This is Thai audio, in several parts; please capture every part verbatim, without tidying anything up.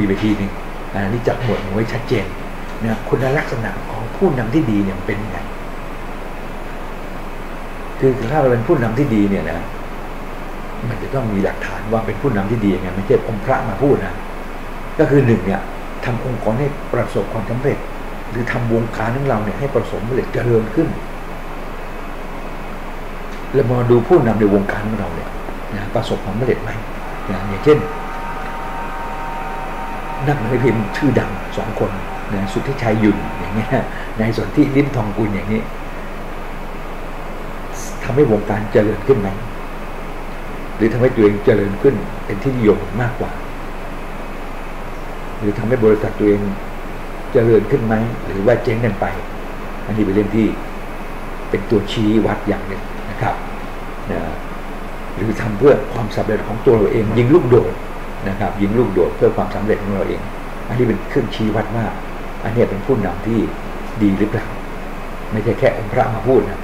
ยไปทีนึงอันนี้จับหมวดหมู่ไว้ชัดเจนนะคุณลักษณะของผู้นำที่ดีเนี่ยเป็นยังไงคือถ้าเราเป็นผู้นำที่ดีเนี่ยนะมันจะต้องมีหลักฐานว่าเป็นผู้นำที่ดียังไงไม่ใช่องค์พระมาพูดนะก็คือหนึ่งเนี่ยทำองค์กรให้ประสบความสำเร็จหรือทำวงการของเราเนี่ยให้ประสบความสำเร็จเจริญขึ้นเรามาดูผู้นำในวงการของเราเนี่ยนะประสบความสำเร็จไหมนะอย่างเช่นนักหนังสือพิมพ์ชื่อดังสองคนนะสุทธิชัยยุ่นอย่างเงี้ยนายสนธิลิ้มทองกุลอย่างนี้ทำให้วงการเจริญขึ้นไหมหรือทำให้ตัวเองเจริญขึ้นเป็นที่นิยมมากกว่าหรือทำให้บริษัทตัวเองเจริญขึ้นไหมหรือว่าเจ๊งกันไปอันนี้เป็นเรื่องที่เป็นตัวชี้วัดอย่างหนึ่งนะครับนะหรือทำเพื่อความสำเร็จของตัวเราเองยิงลูกโดดนะครับยิงลูกโดดเพื่อความสำเร็จของเราเองอันนี้เป็นเครื่องชี้วัดว่าอันนี้เป็นผู้นำที่ดีหรือเปล่าไม่ใช่แค่องค์พระมาพูดนะ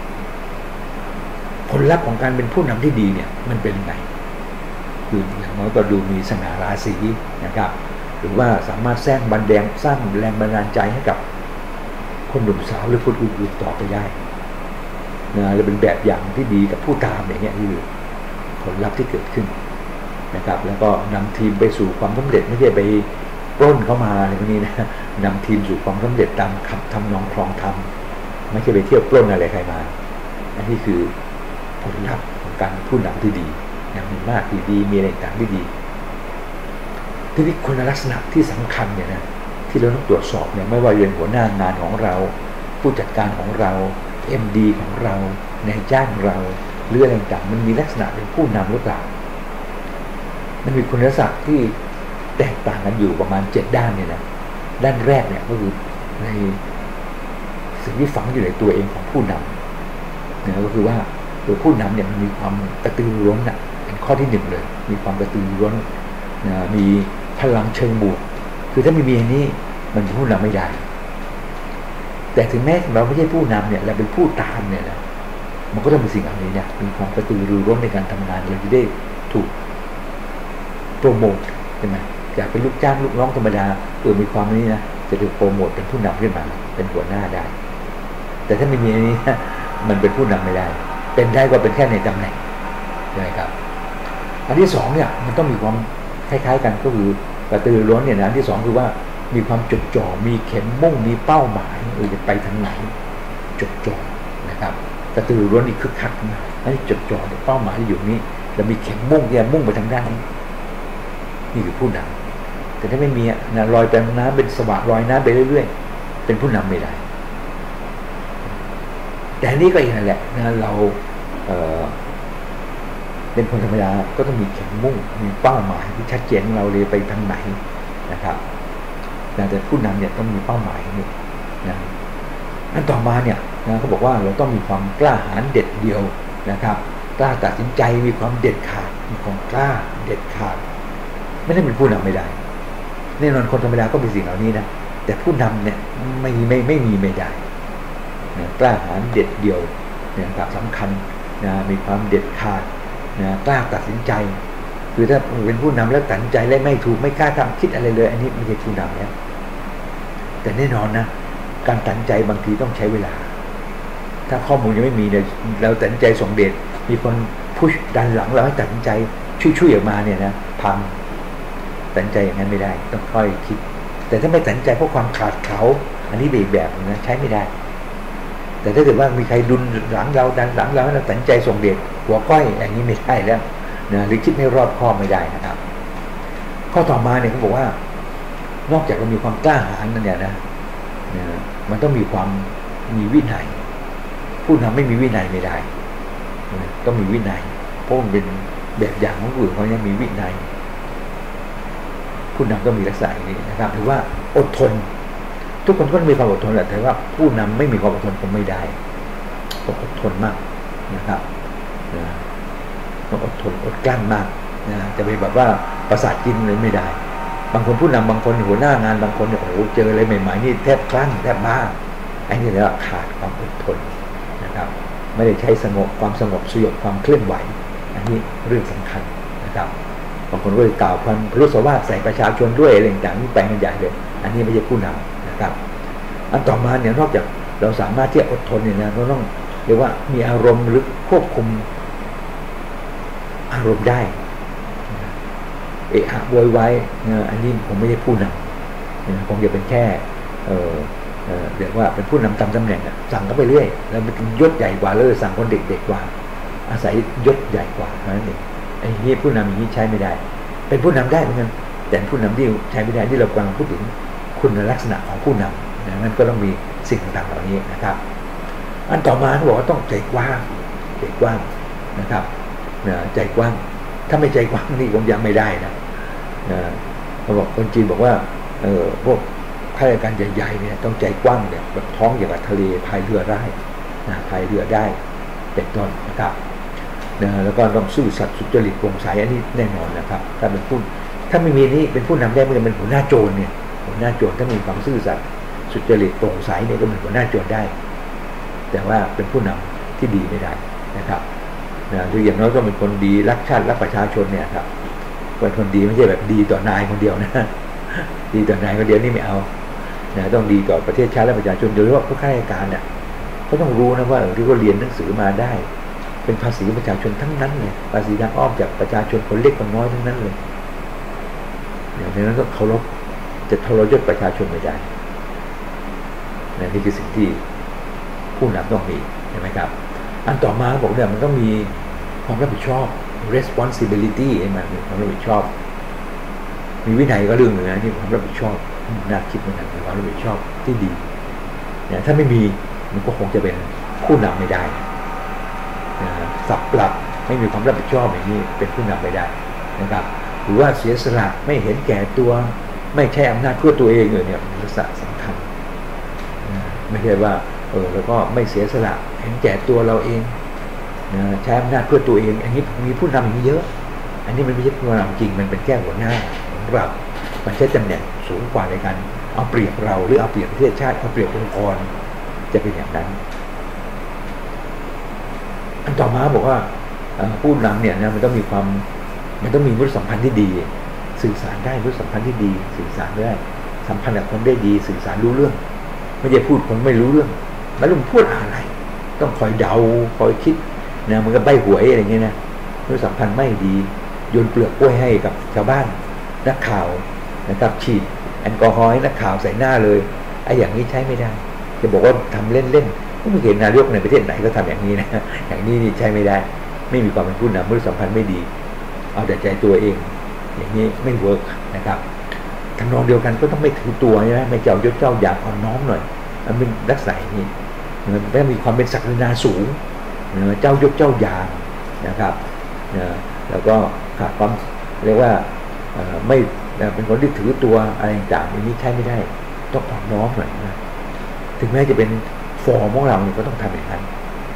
ผลลัพธ์ของการเป็นผู้นำที่ดีเนี่ยมันเป็นยังไงคืออย่างน้อยก็ดูมีสง่าราศีนะครับหรือว่าสามารถสร้างบันแดงสร้างแรงบันดาลใจให้กับคนหนุ่มสาวหรือคนอื่นๆต่อไปได้นะและเป็นแบบอย่างที่ดีกับผู้ตามอย่างเงี้ยคือผลลัพธ์ที่เกิดขึ้นนะครับแล้วก็นำทีมไปสู่ความสำเร็จไม่ใช่ไปปล้นเข้ามาอะไรพวกนี้นะนำทีมสู่ความสำเร็จตามคำทำนองครองธรรมไม่ใช่ไปเที่ยวปล้นอะไรใครมาอันนี้คือผลลัพธ์ของการผู้นำที่ดีอย่างมีมากที่ดีมีอะไรต่างที่ดีทีนี้คุณลักษณะที่สำคัญเนี่ยนะที่เราต้องตรวจสอบเนี่ยไม่ว่าเป็นหัวหน้างานของเราผู้จัดการของเรา เอ็ม ดี ของเรานายจ้างเราหรืออะไรต่างมันมีลักษณะเป็นผู้นำหรือเปล่ามันมีคุณลักษณะที่แตกต่างกันอยู่ประมาณเจ็ดด้านเนี่ยนะด้านแรกเนี่ยก็คือในสิ่งที่ฝังอยู่ในตัวเองของผู้นำนะก็คือว่าตัวผู้นำเนี่ยมันมีความกระตือรือร้นน่ะเป็นข้อที่หนึ่งเลยมีความกระตือรือร้นนะมีพลังเชิงบวกคือถ้าไม่มีอันนี้มันผู้นำไม่ได้แต่ถึงแม้เราไม่ใช่ผู้นำเนี่ยเราเป็นผู้ตามเนี่ยนะมันก็ต้องมีสิ่งอันนี้เนี่ยมีความกระตือรือร้นในการทำงานเราจะได้ถูกโปรโมทใช่ไหมอยากเป็นลูกจ้างลูกน้องธรรมดาเออมีความนี้นะจะถูกโปรโมทเป็นผู้นำขึ้นมาเป็นหัวหน้าได้แต่ถ้าไม่มีอันนี้มันเป็นผู้นำไม่ได้เป็นได้ก็เป็นแค่ในตำแหน่งใช่ไหมครับอันที่สองเนี่ยมันต้องมีความคล้ายๆกันก็คือกระตือรือร้นเนี่ยนะอันที่สองคือว่ามีความจดจ่อมีเข็มมุ่งมีเป้าหมายเออจะไปทางไหนจดจ่อนะครับกระตือรือร้นนี่คึกคักนะอันนี้จดจ่อเนี่ยเป้าหมายอยู่นี้แล้วมีเข็มมุ่งเนี่ยมุ่งไปทางด้านนี้นี่คือผู้นำแต่ถ้าไม่มีนะลอยไปน้ำเป็นสวะลอยน้ำไปเรื่อยๆเป็นผู้นำไม่ได้แต่นี่ก็อีกนั่นแหละนะเราเอ่อเป็นคนธรรมดาก็ต้องมีเข็มมุ่งมีเป้าหมายที่ชัดเจนเราเลยไปทางไหนนะครับแต่ผู้นำเนี่ยต้องมีเป้าหมายนี่นะอันต่อมาเนี่ยนะเขาบอกว่าเราต้องมีความกล้าหาญเด็ดเดียวนะครับกล้าตัดสินใจมีความเด็ดขาดมีความกล้าเด็ดขาดไม่ได้เป็นผู้นำไม่ได้แน่นอนคนธรรมดาก็มีสิ่งเหล่านี้นะแต่ผู้นำเนี่ยไม่ไม่ไม่มีไม่ได้นะกล้าหาญเด็ดเดียวเนี่ยครับสำคัญนะมีความเด็ดขาดนะกล้าตัดสินใจคือถ้าเป็นผู้นำแล้วตัดสินใจและไม่ถูกไม่กล้าทำคิดอะไรเลยอันนี้ไม่ใช่ผู้นำแล้วแต่แน่นอนนะการตัดสินใจบางทีต้องใช้เวลาถ้าข้อมูลยังไม่มีเนี่ยเราตัดสินใจส่งเดชมีคนพุชดันหลังเราให้ตัดสินใจช่วยๆออกมาเนี่ยนะพังตัดสินใจอย่างนั้นไม่ได้ต้องค่อยคิดแต่ถ้าไม่ตัดสินใจเพราะความขาดเขาอันนี้เป็นอีกแบบนะใช้ไม่ได้แต่ถ้าเกิดว่ามีใครดุนหลังเราดันหลังเราให้เราตัดสินใจส่งเดชหัวก้อยอย่างนี้ไม่ได้แล้วนะหรือคิดไม่รอบคอบไม่ได้นะครับข้อต่อมาเนี่ยเขาบอกว่านอกจากเรามีความกล้าหาญนั่นเนี่ยนะนะมันต้องมีความมีวินัยผู้นำไม่มีวินัยไม่ได้ต้องมีวินัยเพราะมันเป็นแบบอย่างของอื่นเขาเนี่ยมีวินัยผู้นำต้องมีลักษณะอย่างนี้นะครับหรือว่าอดทนทุกคนก็มีความอดทนแหละแต่ว่าผู้นำไม่มีความอดทนคงไม่ได้ต้องอดทนมากนะครับต้องอดทนอดกลั้นมากนะจะไปแบบว่าประสาทกินเลยไม่ได้บางคนผู้นำบางคนหัวหน้างานบางคนเนี่ยโอ้โหเจออะไรใหม่ๆนี่แทบคลั่งแทบบ้าไอ้นี่เรียกว่าขาดความอดทนนะครับไม่ได้ใช้สงบความสงบสยบความเคลื่อนไหวอันนี้เรื่องสำคัญนะครับบางคนก็เลยกล่าวพันพรุษวาทใส่ประชาชนด้วยอะไรต่างๆนี่แปลงกันใหญ่เลยอันนี้ไม่ใช่ผู้นำนะครับอันต่อมาเนี่ยนอกจากเราสามารถที่จะอดทนเนี่ยนะเราต้องเรียกว่ามีอารมณ์หรือควบคุมอารมณ์ได้เอะอะโวยวายอันนี้ผมไม่ใช่ผู้นำผมจะเป็นแค่เออเรียกว่าเป็นผู้นำตามตำแหน่งสั่งก็ไปเรื่อยแล้วมันยศใหญ่กว่าเลยสั่งคนเด็กๆกว่าอาศัยยศใหญ่กว่านั่นเองไอ้นี้ผู้นำอย่างนี้ใช้ไม่ได้เป็นผู้นำได้เหมือนกันแต่ผู้นำที่ใช้ไม่ได้ที่เรากำลังพูดถึงคุณลักษณะของผู้นำนะนั่นก็ต้องมีสิ่งต่างๆเหล่านี้นะครับอันต่อมาเขาบอกว่าต้องใจกว้างใจกว้างนะครับใจกว้างถ้าไม่ใจกว้างนี่คงยังไม่ได้นะเขาบอกคนจีนบอกว่าเออพวกข้าราชการใหญ่ๆเนี่ยต้องใจกว้างเนี่ยแบบท้องอย่างกับทะเลพายเรือได้นะพายเรือได้เป็นต้นนะครับนะแล้วก็ต้องซื่อสัตย์สุจริตโปร่งใสอันนี้แน่นอนนะครับถ้าเป็นผู้ถ้าไม่มีนี่เป็นผู้นำได้ไม่ได้เป็นหัวหน้าโจรเนี่ยหัวหน้าโจรถ้ามีความซื่อสัตย์สุจริตโปร่งใสเนี่ยก็เป็นหัวหน้าโจรได้แต่ว่าเป็นผู้นำที่ดีไม่ได้นะครับนะหรืออย่างน้อยก็เป็นคนดีรักชาติรักประชาชนเนี่ยครับเป็นคนดีไม่ใช่แบบดีต่อนายคนเดียวนะดีต่อนายคนเดียวนี่ไม่เอานะต้องดีต่อประเทศชาติและประชาชนโดยเฉพาะผู้ข้าราชการเนี่ยเขาต้องรู้นะว่าที่เขาเรียนหนังสือมาได้เป็นภาษีประชาชนทั้งนั้นเลยภาษีทางอ้อมจากประชาชนคนเล็กคนน้อยทั้งนั้นเลยอย่างนั้นต้องเคารพจะทรยศประชาชนไม่ได้นะนี่คือสิ่งที่ผู้นำต้องมีใช่ไหมครับอันต่อมาบอกเนี่ยมันต้องมีความรับผิดชอบ responsibility ไอ้มันมีความรับผิดชอบมีวินัยก็เรื่องหนึ่งนะนี่ความรับผิดชอบน่าคิดเหมือนกันความรับผิดชอบที่ดีเนี่ยถ้าไม่มีมันก็คงจะเป็นผู้นำไม่ได้สับปรับไม่มีความรับผิดชอบอย่างนี้เป็นผู้นำไม่ได้นะครับหรือว่าเสียสละไม่เห็นแก่ตัวไม่ใช่อำนาจเพื่อตัวเองเลยเนี่ยลักษณะสำคัญไม่ใช่ว่าเออแล้วก็ไม่เสียสละเห็นแก่ตัวเราเองใช้อำนาจเพื่อตัวเองอันนี้มีผู้นำอย่างนี้เยอะอันนี้มันไม่ใช่ผู้นำจริงมันเป็นแค่หัวหน้าแบบมันใช้ตำแหน่งสูงกว่าในการเอาเปรียบเราหรือเอาเปรียบประเทศชาติเอาเปรียบองค์กรจะเป็นอย่างนั้นอันต่อมาบอกว่าผู้นำเนี่ยนะมันต้องมีความมันต้องมีมนุษยสัมพันธ์ที่ดีสื่อสารได้มนุษยสัมพันธ์ที่ดีสื่อสารได้สัมพันธ์กับคนได้ดีสื่อสารรู้เรื่องไม่ใช่พูดคนไม่รู้เรื่องแล้วมันพูดอะไรต้องคอยเดาคอยคิดนะมันก็ใบหวยอะไรเงี้ยนะมนุษยสัมพันธ์ไม่ดีโยนเปลือกกล้วยให้กับชาวบ้านนักข่าวนะครับฉีดแอลกอฮอล์ให้นักข่าวใส่หน้าเลยไอ้อย่างนี้ใช้ไม่ได้จะบอกว่าทำเล่นๆไม่เห็นนายกในประเทศไหนก็ทำอย่างนี้นะอย่างนี้นี่ใช้ไม่ได้ไม่มีความเป็นผู้นำมนุษยสัมพันธ์ไม่ดีเอาแต่ใจตัวเองอย่างนี้ไม่เวิร์กนะครับทำนองเดียวกันก็ต้องไม่ถือตัวใช่ไหมไม่เจ้ายศเจ้าอยากอ่อนน้อมหน่อยมันเป็นลักษณะนี้มันไม่มีความเป็นศักดินาสูงเจ้ายศเจ้าอย่างนะครับแล้วก็ขาดความเรียกว่าไม่เป็นคนที่ถือตัวอะไรต่างๆอย่างนี้ใช้ไม่ได้ต้องอ่อนน้อมหน่อยนะถึงแม้จะเป็นฟอร์มของเราเนี่ยก็ต้องทำอย่างนั้น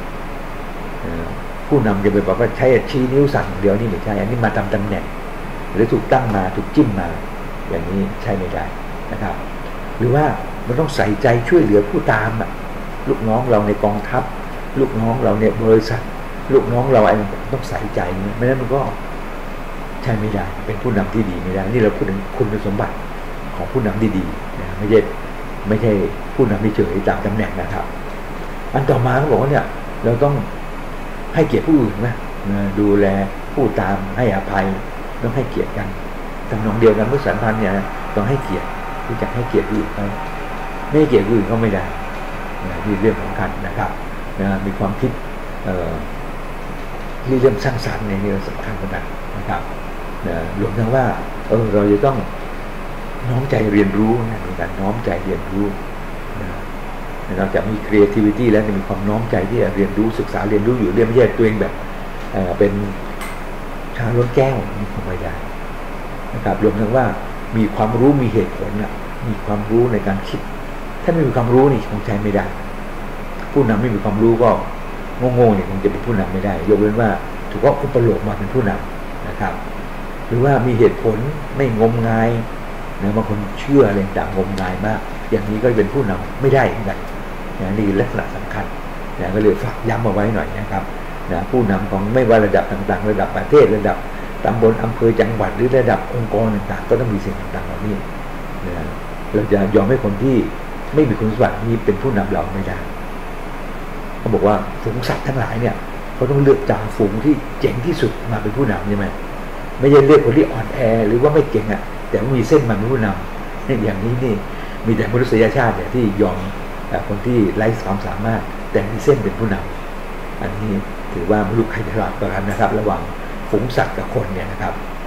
ผู้นำจะไปบอกว่าใช้ชี้นิ้วสั่งเดี๋ยวนี้ไม่ใช่อันนี้มาตามตำแหน่งหรือถูกตั้งมาถูกจิ้มมาอย่างนี้ใช่ไม่ได้นะครับหรือว่ามันต้องใส่ใจช่วยเหลือผู้ตามอ่ะลูกน้องเราในกองทัพลูกน้องเราเนี่ยบริษัทลูกน้องเราอะไรต้องใส่ใจไม่งั้นมันก็ใช่ไม่ได้เป็นผู้นำที่ดีไม่ได้นี่เราพูดถึงคุณสมบัติของผู้นำที่ดีนะไม่ใช่ไม่ใช่ผู้นำที่เฉยตามตำแหน่งนะครับอันต่อมาเขาบอกว่าเนี่ยเราต้องให้เกียรติผู้อื่นนะดูแลผู้ตามให้อภัยต้องให้เกียรติกันทำนองเดียวกันเมื่อสัมพันธ์เนี่ยต้องให้เกียรติรู้จักให้เกียรติผู้อื่นไปไม่ให้เกียรติผู้อื่นก็ไม่ได้นี่เรื่องสำคัญนะครับนะมีความคิดที่เรื่องสร้างสรรค์ในนี้สำคัญมากนะครับนะรวมทั้งว่าเออเราจะต้องน้อมใจเรียนรู้นะในการน้อมใจเรียนรู้นะนอกจากมี creativity แล้วมีความน้อมใจที่จะเรียนรู้ศึกษาเรียนรู้อยู่เรื่อยไม่ใช่ตัวเองแบบเออเป็นชาล้นแก้วนี่คงไม่ได้นะครับรวมทั้งว่ามีความรู้มีเหตุผลนะมีความรู้ในการคิดถ้าไม่มีความรู้นี่คงใช้ไม่ได้ผู้นำไม่มีความรู้ก็โง่ๆเนี่ยคงจะเป็นผู้นำไม่ได้ยกเว้นว่าถูกว่าอุปโลกมาเป็นผู้นำนะครับหรือว่ามีเหตุผลไม่งมงายนะบางคนเชื่ออะไรต่างงมงายมากอย่างนี้ก็เป็นผู้นำไม่ได้เหมือนกันนะนี่ลักษณะสำคัญนะก็เลยฝากย้ำเอาไว้หน่อยนะครับนะผู้นำของไม่ว่าระดับต่างๆระดับประเทศระดับตำบลอำเภอจังหวัดหรือระดับองค์กรต่างๆก็ต้องมีสิ่งต่างๆเหล่านี้นะเราจะยอมให้คนที่ไม่มีคุณสมบัตินี้เป็นผู้นำเราไม่ได้เขาบอกว่าฝูงสัตว์ทั้งหลายเนี่ยเขาต้องเลือกจ่าฝูงที่เจ๋งที่สุดมาเป็นผู้นำใช่ไหมไม่ใช่เลือกคนที่อ่อนแอหรือว่าไม่เก่งอ่ะแต่ว่ามีเส้นมาเป็นผู้นำอย่างนี้นี่มีแต่มนุษยชาติเนี่ยที่ยอมคนที่ไร้ความสามารถแต่มีเส้นเป็นผู้นำอันนี้ถือว่าไม่รู้ใครจะฉลาดกว่ากันนะครับระหว่างฝูงสัตว์กับคนเนี่ยนะครับ